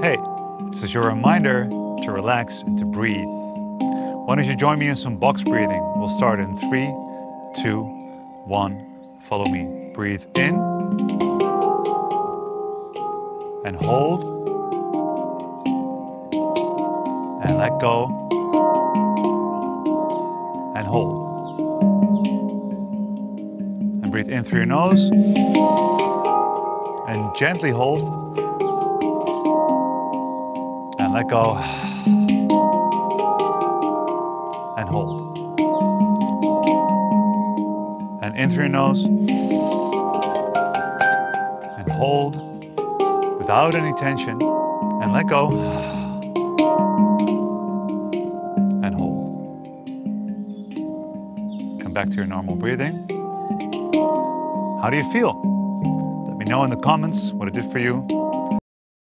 Hey, this is your reminder to relax and to breathe. Why don't you join me in some box breathing? We'll start in 3, 2, 1. Follow me. Breathe in and hold and let go and hold. And breathe in through your nose and gently hold and let go and hold. And in through your nose and hold without any tension and let go and hold. Come back to your normal breathing. How do you feel? Let me know in the comments what it did for you.